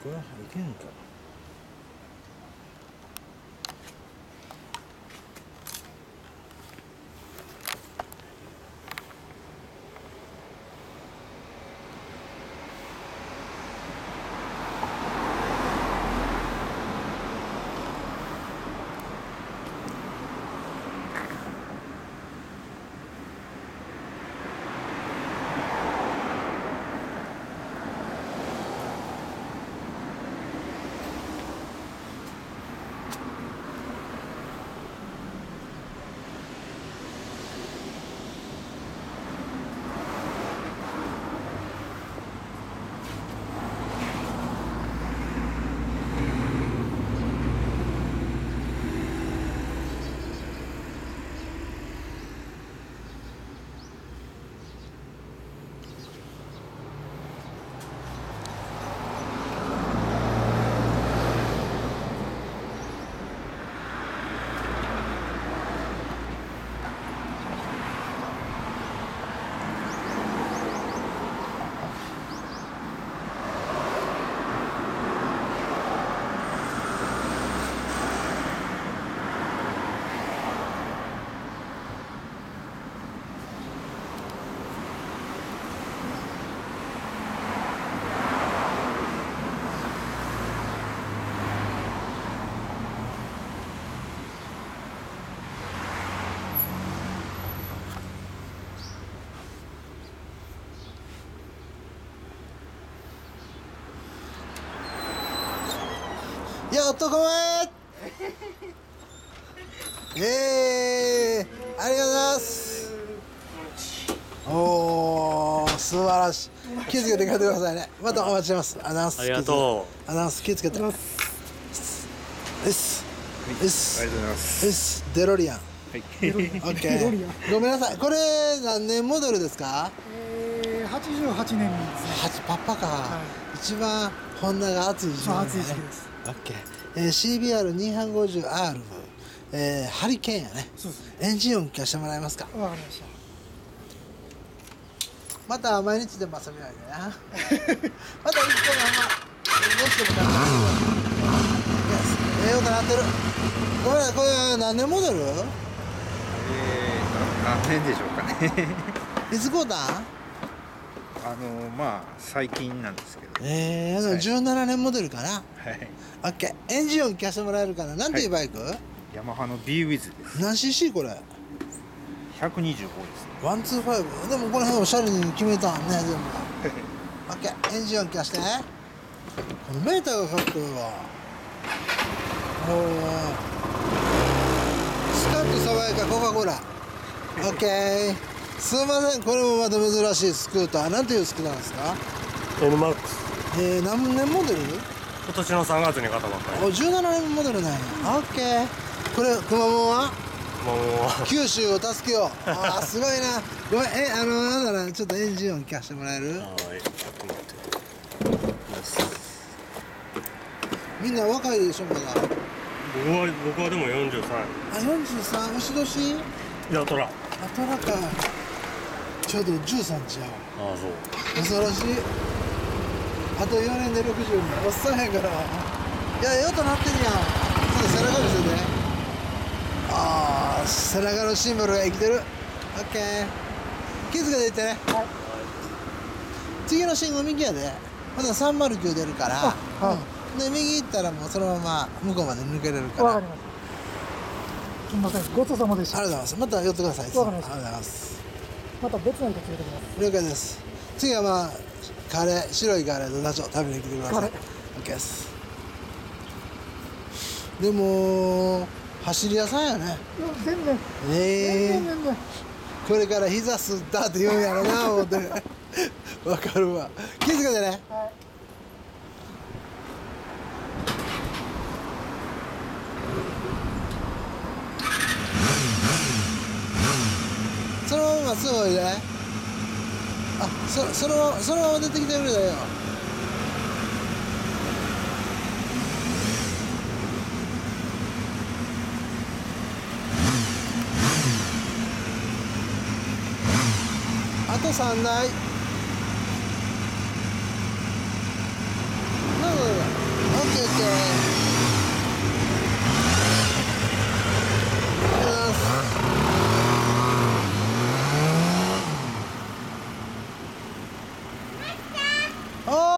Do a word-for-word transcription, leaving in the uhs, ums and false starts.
これいけんか。やっとこめええー、ありがとうございます。おー、素晴らしい。気をつけて帰ってくださいね。またお待ちしてます。ありがとうございます。 ありがとう。 ありがとうございます。気をつけて。です。です。です。 ありがとうございます。 です。デロリアン。 はい。 オッケー。ごめんなさい。これ何年モデルですか？ えー、はちじゅうはちねんですね。 はちパッパか。はい、一番ホンダが熱い時期、ね。 そう、熱い時期です。 オッケー。えー、シービーアールにひゃくごじゅうアール、えー、ハリケーンやね。 そうですね。 エンジン音聞かせてもらえますか？ わかりました。 また毎日でも遊びないでな。また一個のまま、どうしてもかええ音鳴ってる。これ、これ何年モデル？ えーと、何年でしょうかね。 いつ買うたん？ あのまあ最近なんですけど。 ええー、はい、じゅうななねんモデルかな。 はい。 オッケー。エンジン音聞かせてもらえるかな。なんていうバイク？はい、 ヤマハの ビー ウィズです。 何 シーシー これ？ ひゃくにじゅうごですね。 ワンツーファイブ。でもこの辺おしゃれに決めたんね全部。オッケー。エンジン音聞かせて。このメーターがかっこいいわ。おお。スカッと爽やかコカ・コーラ。オッケー。すいません、これもまた珍しいスクーター。なんていうスクーターなんですか？ エヌマックス。 えー、何年モデル？ 今年のさんがつに買ったばっかり。 お、じゅうななねんモデルなんや。オッケー。これ、くまモンは？ もう九州を助けよう。ああ、すごいな。ごめん、え、あの、なんだろう、ちょっとエンジン音聞かせてもらえる？ はい、ちょっと待って。 みんな若いでしょ、まだ。 僕は、僕はでもよんじゅうさん。 あ、よんじゅうさん、牛年？ いや、トラ。 あ、トラか。ちょうどじゅうさんちゃう。 ああ、そう。 恐ろしい。あとよねんでろくじゅうに。おっさんやから。いや、ええ音鳴ってるやん。ちょっと背中見せて。ああ、背中のシンボルが生きてる。オッケー。気付けていってね。はい。次の信号右やで。まださんまるきゅう出るから。はい。うん、で、右行ったらもうそのまま向こうまで抜けれるから。 わかりました。すみません、ごちそうさまでした。 ありがとうございます。また寄ってください。 わかりました。 ありがとうございます。 また別の人連れてきます。 了解です。次はまあ、カレー、白いカレーとダチョウ食べに来てください。 カレー。 オッケーです。でも、走り屋さんやね。 全然。 ええー。 全然全然。 これから膝吸ったって言うんやろな、思って。わかるわ。気づけてね。はい。そのまままっすぐおいで。あ、そ、その、そのまま出てきてくれたよ。あとさんだい。